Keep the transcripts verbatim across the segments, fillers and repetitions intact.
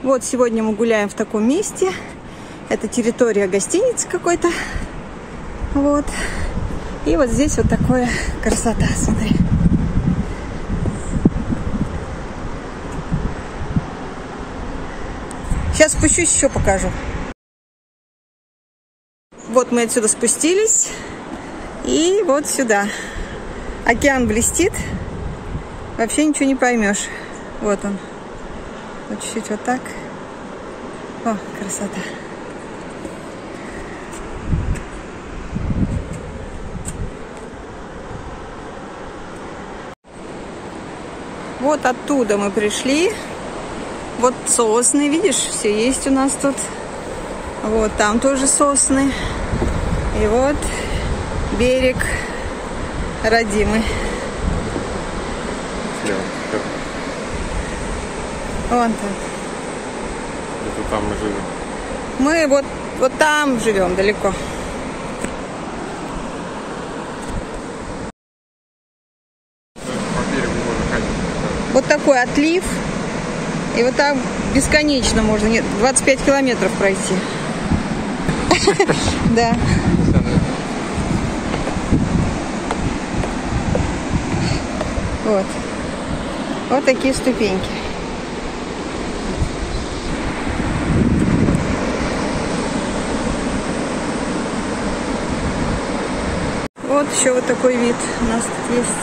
Вот сегодня мы гуляем в таком месте. Это территория гостиницы какой-то. Вот. И вот здесь вот такая красота, смотри. Сейчас спущусь, еще покажу. Вот мы отсюда спустились. И вот сюда. Океан блестит. Вообще ничего не поймешь. Вот он. Вот чуть-чуть вот так. О, красота. Вот оттуда мы пришли. Вот сосны, видишь, все есть у нас тут. Вот там тоже сосны. И вот берег родимый. Вон там. Это там мы живем. Мы вот, вот там живем далеко. По берегу можно ходить. Вот такой отлив. И вот так бесконечно можно, нет, двадцать пять километров пройти. Да. Вот. Вот такие ступеньки. Вот еще вот такой вид у нас тут есть.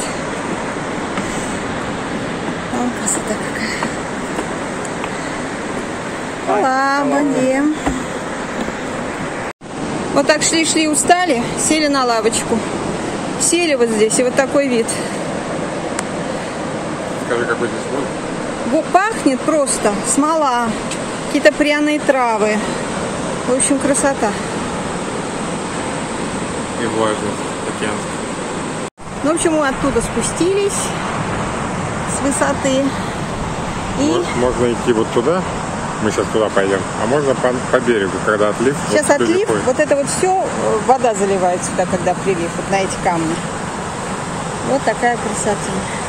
О, красота какая. Ола, бандем. Вот так шли-шли, устали, сели на лавочку. Сели вот здесь, и вот такой вид. Скажи, какой здесь воздух? Пахнет просто смола, какие-то пряные травы. В общем, красота. И влажность океана. Ну, в общем, мы оттуда спустились с высоты. И Может, можно идти вот туда, мы сейчас туда пойдем, а можно по, по берегу, когда отлив. Сейчас вот отлив, приходит. вот это вот все, вода заливает сюда, когда прилив, вот на эти камни. Вот такая красота.